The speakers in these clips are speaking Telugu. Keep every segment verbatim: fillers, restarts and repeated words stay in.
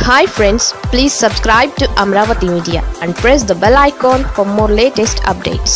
Hi friends, please subscribe to Amravati Media and press the bell icon for more latest updates.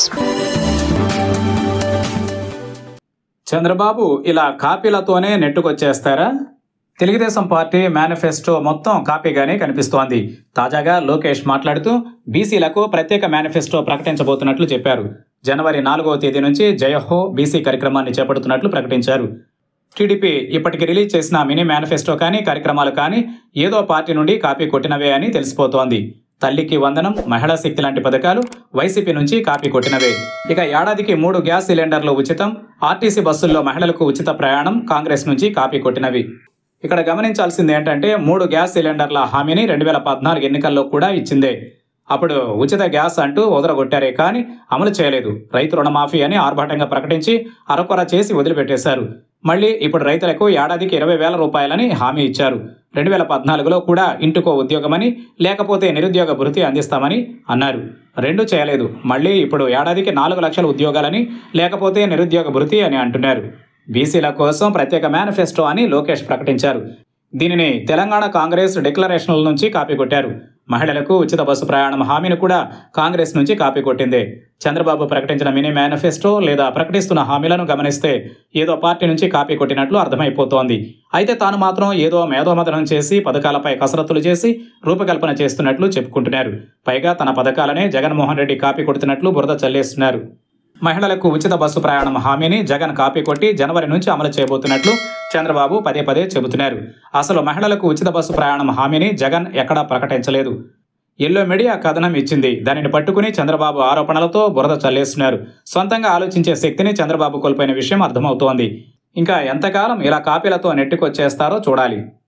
Chandrababu ఇలా కాపీలతోనే నెట్టుకొచ్చేస్తారా? తెలుగుదేశం పార్టీ మేనిఫెస్టో మొత్తం కాపీగానే కనిపిస్తోంది. తాజాగా లోకేష్ మాట్లాడుతూ బీసీలకు ప్రత్యేక మేనిఫెస్టో ప్రకటించబోతున్నట్లు చెప్పారు. జనవరి నాలుగవ తేదీ నుంచి జయహో బీసీ కార్యక్రమాన్ని చేపడుతున్నట్లు ప్రకటించారు. టీడీపీ ఇప్పటికి రిలీజ్ చేసిన మినీ మేనిఫెస్టో కానీ కార్యక్రమాలు కానీ ఏదో పార్టీ నుండి కాపీ కొట్టినవే అని తెలిసిపోతోంది. తల్లికి వందనం, మహిళా శక్తి లాంటి పథకాలు వైసీపీ నుంచి కాపీ కొట్టినవే. ఇక ఏడాదికి మూడు గ్యాస్ సిలిండర్లు ఉచితం, ఆర్టీసీ బస్సుల్లో మహిళలకు ఉచిత ప్రయాణం కాంగ్రెస్ నుంచి కాపీ కొట్టినవి. ఇక్కడ గమనించాల్సింది ఏంటంటే మూడు గ్యాస్ సిలిండర్ల హామీని రెండు వేల పద్నాలుగు ఎన్నికల్లో కూడా ఇచ్చిందే. అప్పుడు ఉచిత గ్యాస్ అంటూ వదలగొట్టారే కానీ అమలు చేయలేదు. రైతు రుణమాఫీ అని ఆర్భాటంగా ప్రకటించి అరకొర చేసి వదిలిపెట్టేశారు. మళ్ళీ ఇప్పుడు రైతులకు ఏడాదికి ఇరవై వేల రూపాయలని హామీ ఇచ్చారు. రెండు వేల పద్నాలుగులో కూడా ఇంటికో ఉద్యోగమని, లేకపోతే నిరుద్యోగ భృతి అందిస్తామని అన్నారు. రెండు చేయలేదు. మళ్ళీ ఇప్పుడు ఏడాదికి నాలుగు లక్షల ఉద్యోగాలని, లేకపోతే నిరుద్యోగ భృతి అని అంటున్నారు. బీసీల కోసం ప్రత్యేక మేనిఫెస్టో అని లోకేష్ ప్రకటించారు. దీనిని తెలంగాణ కాంగ్రెస్ డిక్లరేషన్ల నుంచి కాపీ కొట్టారు. మహిళలకు ఉచిత బస్సు ప్రయాణం హామీని కూడా కాంగ్రెస్ నుంచి కాపీ కొట్టిందే. చంద్రబాబు ప్రకటించిన మినీ మేనిఫెస్టో లేదా ప్రకటిస్తున్న హామీలను గమనిస్తే ఏదో పార్టీ నుంచి కాపీ కొట్టినట్లు అర్థమైపోతోంది. అయితే తాను మాత్రం ఏదో మేధోమథనం చేసి పథకాలపై కసరత్తులు చేసి రూపకల్పన చేస్తున్నట్లు చెప్పుకుంటున్నారు. పైగా తన పథకాలనే జగన్మోహన్ రెడ్డి కాపీ కొడుతున్నట్లు బురద చల్లేస్తున్నారు. మహిళలకు ఉచిత బస్సు ప్రయాణం హామీని జగన్ కాపీ కొట్టి జనవరి నుంచి అమలు చేయబోతున్నట్లు చంద్రబాబు పదే పదే చెబుతున్నారు. అసలు మహిళలకు ఉచిత బస్సు ప్రయాణం హామీని జగన్ ఎక్కడా ప్రకటించలేదు. ఎల్లో మీడియా కథనం ఇచ్చింది. దానిని పట్టుకుని చంద్రబాబు ఆరోపణలతో బురద చల్లేస్తున్నారు. సొంతంగా ఆలోచించే శక్తిని చంద్రబాబు కోల్పోయిన విషయం అర్థమవుతోంది. ఇంకా ఎంతకాలం ఇలా కాపీలతో నెట్టుకొచ్చేస్తారో చూడాలి.